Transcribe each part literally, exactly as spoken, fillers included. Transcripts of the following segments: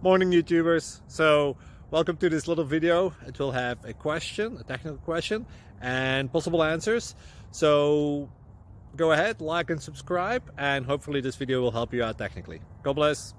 Morning YouTubers. So welcome to this little video. It will have a question, a technical question, and possible answers. So go ahead, like and subscribe, and hopefully this video will help you out technically. God bless.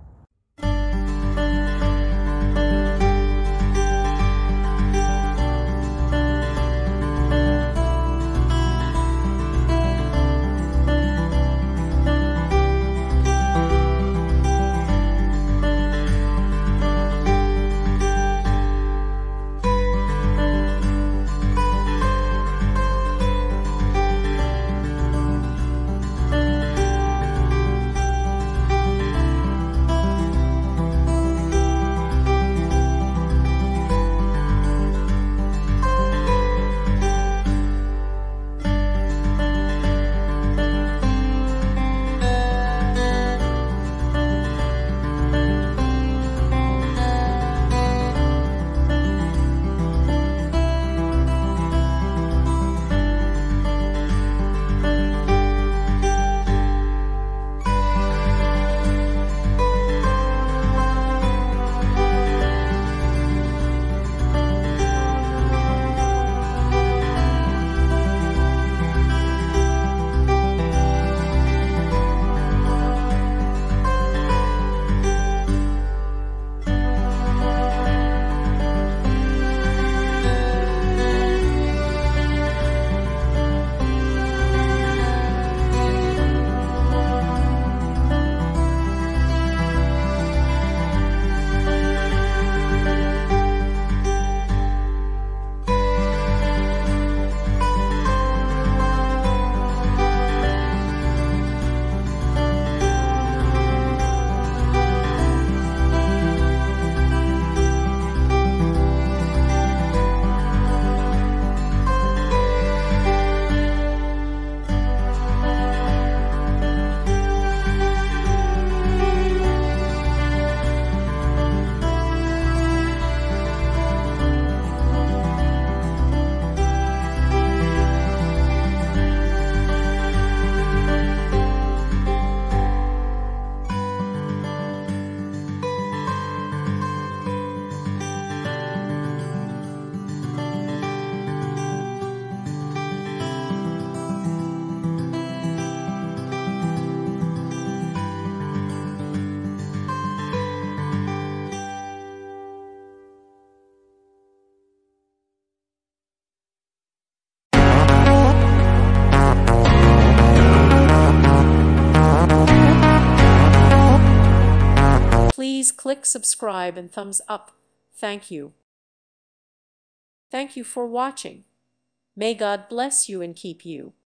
Please click subscribe and thumbs up. Thank you. Thank you for watching. May God bless you and keep you.